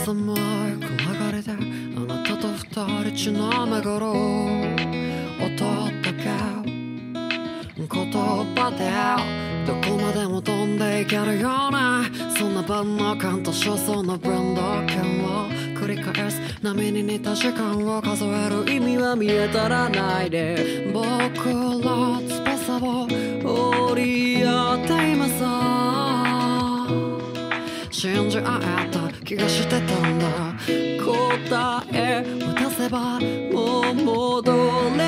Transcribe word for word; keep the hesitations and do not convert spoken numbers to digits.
寒い暗がりであなたと二人血のめごろ音だけ言葉でどこまでも飛んでいけるようなそんな万能感と焦燥なブランド感を繰り返す波に似た時間を数える意味は見当たらないで僕ら翼を折り合って今さ信じ合えた気がしてたんだ答えを出せばもう戻れ